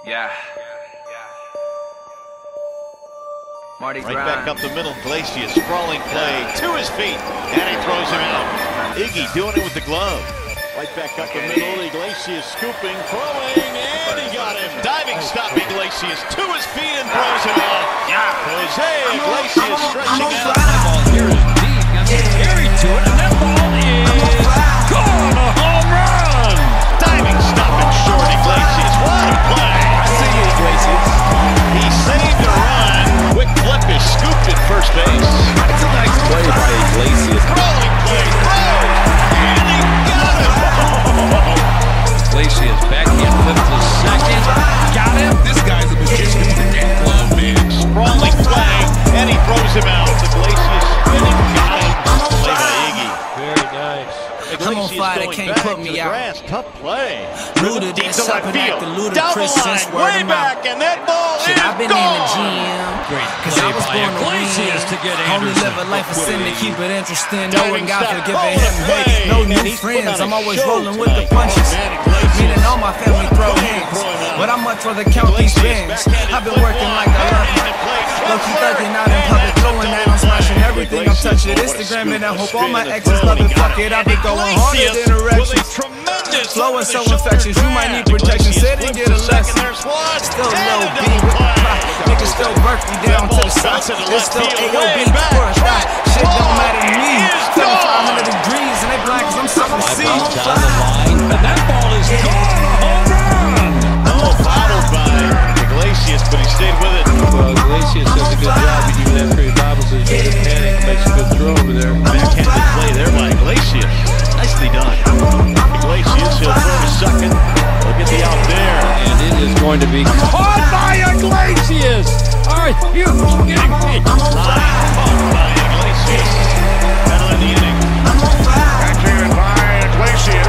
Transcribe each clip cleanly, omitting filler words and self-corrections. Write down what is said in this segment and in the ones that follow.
Yeah. Marty right back up the middle. Iglesias sprawling play to his feet, and he throws him out. Iggy doing it with the glove. Right back up the middle. Iglesias scooping, throwing, and he got him. Diving stop. Iglesias to his feet and throws him out. Jose Iglesias stretching out. That ball here is deep. Got some carry to it, and that ball is gone. A home run. Diving stop and short. Iglesias. What a play. I see you, Iglesias. He saved the run. Quick flip is scooped at first base. That's a nice play by Iglesias. Rolling play, throws, and he got him. Iglesias backhand flip to second. Got him. This guy's a magician with that glove, man. Sprawling play, and he throws him out. Iglesias spinning, got him. Play by Iggy. Very nice. I'm on fire, they can't put me out. Grass, tough play. Rooted Deep in to right something field. acting ludicrous Down the since line, word way of mouth. back, and that ball Shit, is I've been gone. in the gym. Great Cause I was play by born to win. Iglesias to get Only Anderson. live a life of sin to keep it interesting. Diving Knowing God stop, for giving rolling him play. hate. No And new he's putting friends. on a I'm always show rolling with the tonight. punches. Man, Iglesias. Meaning all my family throw What a hands. play throwing out. But I'm much rather count these bands. I've been working like I love it. Low-key thugging out in public, throwing that I'm smashing everything I'm touching. Instagram and I hope all my exes love it. Fuck it, I've been going harder than erections. Flow is so infectious, you might need protection. Said and get a lesson. Still low B with the clock. Niggas still work me down to the side. It's still AOB before I die. Shit don't matter to me. 7,500 degrees and they blind cause I'm something to see. Down the line, and that ball is gone. A home run. Almost bottled by Iglesias, but he stayed with it. Well, Iglesias does a good job. Even after he bobbles his head in panic, makes a good throw over there. Backhanded play there by Iglesias. Nicely done. Iglesias, he'll throw to second. Look at the out there. And it is going to be Caught by Iglesias. Are you kidding me? Caught by Iglesias. Battle in the inning. Catching it by Iglesias.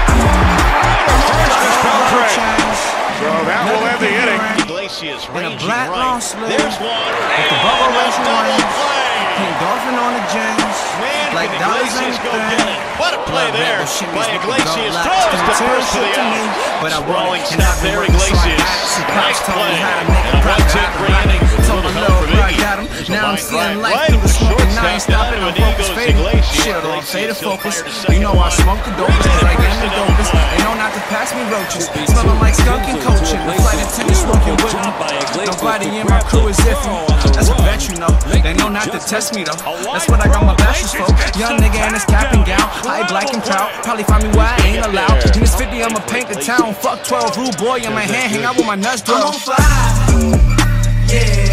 First is Beltran. So that will end the inning. Iglesias And a ranging black long right. sleeve There's one. with the bubble And a rush double orange. play. Pink dolphin on the James. Man, Like can dollars Iglesias ain't go a get thing. it? What a play Blood there rebel shit by is Iglesias. with the Throws gold to lights. first for the Shit to me, out. but I Sprawling won't. snap there, Iglesias. Nice play. And a 1-2-3 inning. Told my little bro I got him. Now I'm seeing life through the smoke and I ain't stopping. I'm focused fading. Shit on fade to focus. You know I smoke the dopest cause I am the dopest. They know not to pass me roaches. Smelling like skunk and coaching. The flight attendant smoking with me. Nobody in my crew is iffy. That's a bet you know. They know not to test me though. That's what I got my bachelor's for. Young nigga in his cap and gown. High black and proud. Probably find me where I ain't allowed. In this 50 I'ma paint the town. Fuck 12 rude boy in my hand. Hang out with my nuts, bro. I'm on fire. Yeah.